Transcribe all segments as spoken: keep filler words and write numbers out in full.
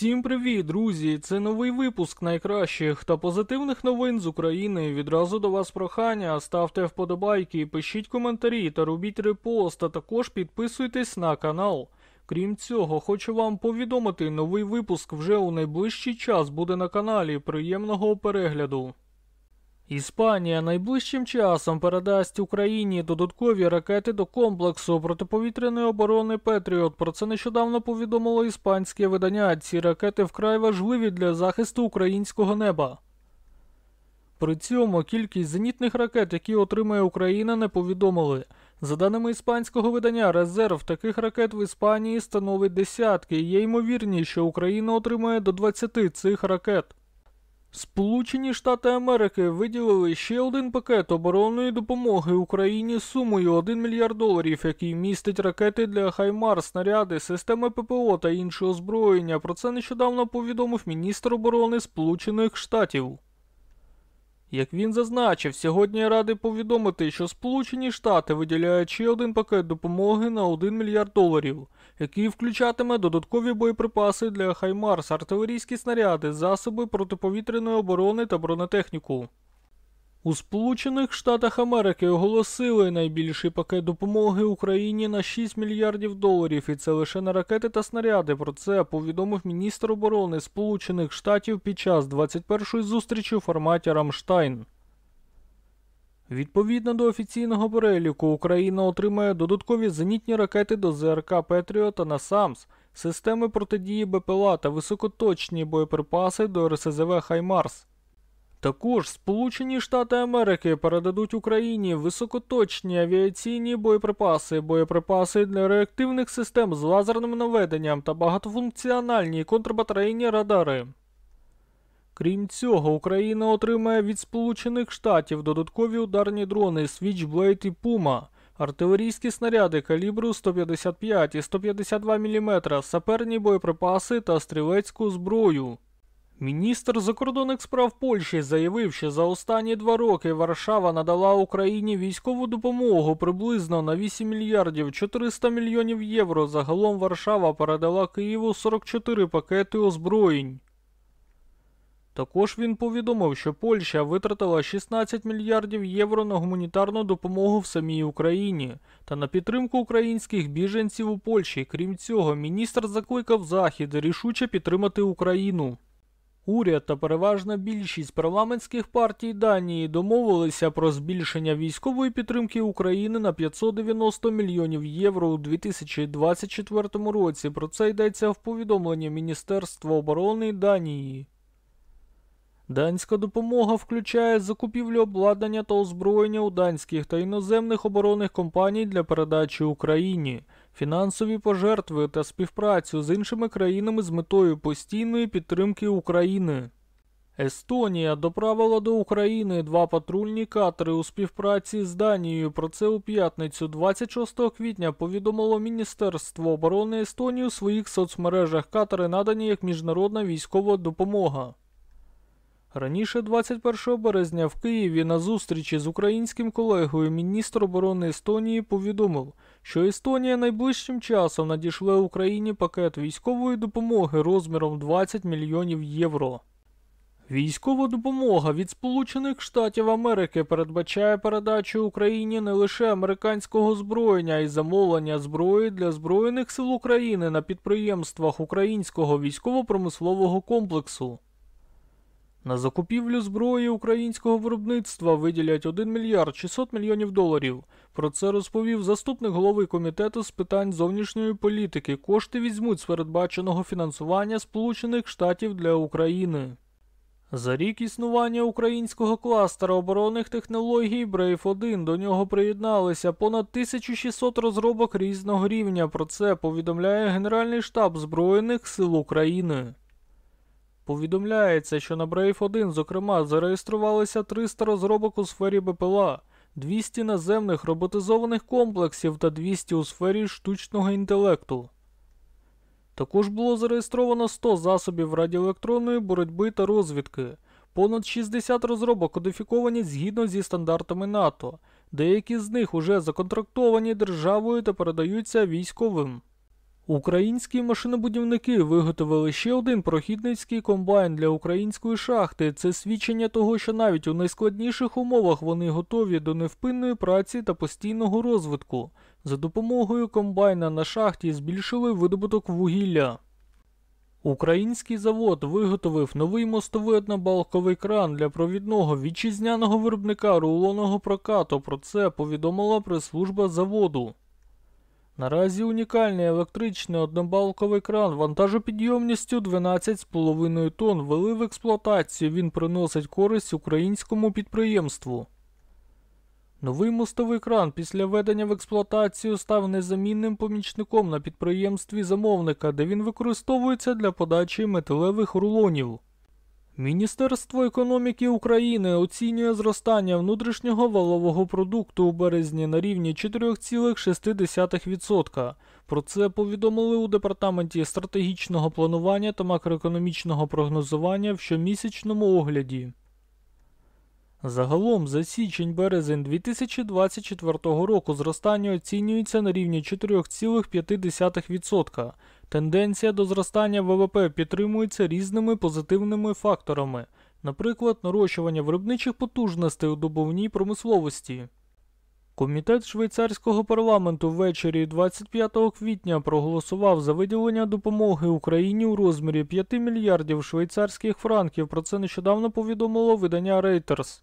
Усім привіт, друзі! Це новий випуск найкращих та позитивних новин з України. Відразу до вас прохання, ставте вподобайки, пишіть коментарі та робіть репост, а також підписуйтесь на канал. Крім цього, хочу вам повідомити, новий випуск вже у найближчий час буде на каналі. Приємного перегляду! Іспанія найближчим часом передасть Україні додаткові ракети до комплексу протиповітряної оборони «Петріот». Про це нещодавно повідомило іспанське видання. Ці ракети вкрай важливі для захисту українського неба. При цьому кількість зенітних ракет, які отримає Україна, не повідомили. За даними іспанського видання, резерв таких ракет в Іспанії становить десятки. Є ймовірність, що Україна отримає до двадцяти цих ракет. Сполучені Штати Америки виділили ще один пакет оборонної допомоги Україні сумою один мільярд доларів, який містить ракети для «Хаймарс», снаряди, системи ППО та інше озброєння. Про це нещодавно повідомив міністр оборони Сполучених Штатів. Як він зазначив, сьогодні я радий повідомити, що Сполучені Штати виділяють ще один пакет допомоги на один мільярд доларів, який включатиме додаткові боєприпаси для «Хаймарс», артилерійські снаряди, засоби протиповітряної оборони та бронетехніку. У Сполучених Штатах Америки оголосили найбільший пакет допомоги Україні на шість мільярдів доларів, і це лише на ракети та снаряди. Про це повідомив міністр оборони Сполучених Штатів під час двадцять першої зустрічі у форматі «Рамштайн». Відповідно до офіційного переліку, Україна отримає додаткові зенітні ракети до ЗРК «Петріот» та «Насамс», системи протидії БПЛА та високоточні боєприпаси до РСЗВ «Хаймарс». Також Сполучені Штати Америки передадуть Україні високоточні авіаційні боєприпаси, боєприпаси для реактивних систем з лазерним наведенням та багатофункціональні контрбатарейні радари. Крім цього, Україна отримає від Сполучених Штатів додаткові ударні дрони Switchblade і Puma, артилерійські снаряди калібру сто п'ятдесят п'ять і сто п'ятдесят два міліметри, саперні боєприпаси та стрілецьку зброю. Міністр закордонних справ Польщі заявив, що за останні два роки Варшава надала Україні військову допомогу приблизно на вісім мільярдів чотириста мільйонів євро. Загалом Варшава передала Києву сорок чотири пакети озброєнь. Також він повідомив, що Польща витратила шістнадцять мільярдів євро на гуманітарну допомогу в самій Україні та на підтримку українських біженців у Польщі. Крім цього, міністр закликав Захід рішуче підтримати Україну. Уряд та переважна більшість парламентських партій Данії домовилися про збільшення військової підтримки України на п'ятсот дев'яносто мільйонів євро у дві тисячі двадцять четвертому році. Про це йдеться в повідомленні Міністерства оборони Данії. Данська допомога включає закупівлю обладнання та озброєння у данських та іноземних оборонних компаній для передачі Україні, фінансові пожертви та співпрацю з іншими країнами з метою постійної підтримки України. Естонія доправила до України два патрульні катери у співпраці з Данією. Про це у п'ятницю двадцять шостого квітня повідомило Міністерство оборони Естонії у своїх соцмережах. Катери надані як міжнародна військова допомога. Раніше, двадцять першого березня, в Києві на зустрічі з українським колегою міністр оборони Естонії повідомив, що Естонія найближчим часом надішле Україні пакет військової допомоги розміром двадцять мільйонів євро. Військова допомога від Сполучених Штатів Америки передбачає передачу Україні не лише американського озброєння, а й замовлення зброї для Збройних сил України на підприємствах українського військово-промислового комплексу. На закупівлю зброї українського виробництва виділять один мільярд шістсот мільйонів доларів. Про це розповів заступник голови Комітету з питань зовнішньої політики. Кошти візьмуть з передбаченого фінансування Сполучених Штатів для України. За рік існування українського кластера оборонних технологій Брейв один до нього приєдналися понад тисяча шістсот розробок різного рівня. Про це повідомляє Генеральний штаб Збройних сил України. Повідомляється, що на Брейв один, зокрема, зареєструвалися триста розробок у сфері БПЛА, двісті наземних роботизованих комплексів та двісті у сфері штучного інтелекту. Також було зареєстровано сто засобів радіоелектронної боротьби та розвідки. Понад шістдесят розробок кодифіковані згідно зі стандартами НАТО. Деякі з них уже законтрактовані державою та передаються військовим. Українські машинобудівники виготовили ще один прохідницький комбайн для української шахти. Це свідчення того, що навіть у найскладніших умовах вони готові до невпинної праці та постійного розвитку. За допомогою комбайна на шахті збільшили видобуток вугілля. Український завод виготовив новий мостовий однобалковий кран для провідного вітчизняного виробника рулонного прокату. Про це повідомила прес-служба заводу. Наразі унікальний електричний однобалковий кран вантажопідйомністю дванадцять з половиною тонн ввели в експлуатацію. Він приносить користь українському підприємству. Новий мостовий кран після введення в експлуатацію став незамінним помічником на підприємстві замовника, де він використовується для подачі металевих рулонів. Міністерство економіки України оцінює зростання внутрішнього валового продукту у березні на рівні чотири цілих шість десятих відсотка. Про це повідомили у Департаменті стратегічного планування та макроекономічного прогнозування в щомісячному огляді. Загалом за січень-березень дві тисячі двадцять четвертого року зростання оцінюється на рівні чотири цілих п'ять десятих відсотка. Тенденція до зростання ВВП підтримується різними позитивними факторами, наприклад, нарощування виробничих потужностей у добувній промисловості. Комітет швейцарського парламенту ввечері двадцять п'ятого квітня проголосував за виділення допомоги Україні у розмірі п'ять мільярдів швейцарських франків. Про це нещодавно повідомило видання Reuters.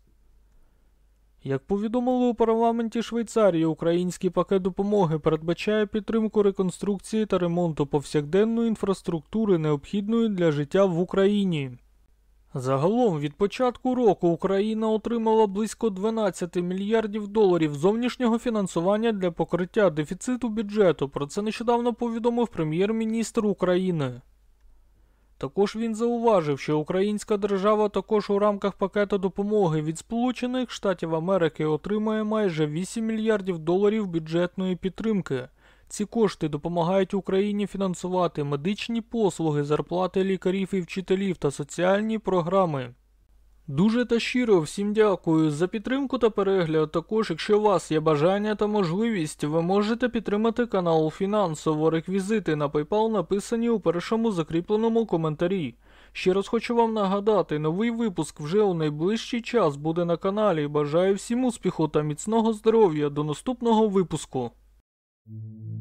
Як повідомили у парламенті Швейцарії, український пакет допомоги передбачає підтримку реконструкції та ремонту повсякденної інфраструктури, необхідної для життя в Україні. Загалом від початку року Україна отримала близько дванадцять мільярдів доларів зовнішнього фінансування для покриття дефіциту бюджету. Про це нещодавно повідомив прем'єр-міністр України. Також він зауважив, що українська держава також у рамках пакету допомоги від Сполучених Штатів Америки отримає майже вісім мільярдів доларів бюджетної підтримки. Ці кошти допомагають Україні фінансувати медичні послуги, зарплати лікарів і вчителів та соціальні програми. Дуже та щиро всім дякую за підтримку та перегляд. Також, якщо у вас є бажання та можливість, ви можете підтримати канал фінансово. Реквізити на PayPal написані у першому закріпленому коментарі. Ще раз хочу вам нагадати, новий випуск вже у найближчий час буде на каналі. Бажаю всім успіху та міцного здоров'я. До наступного випуску.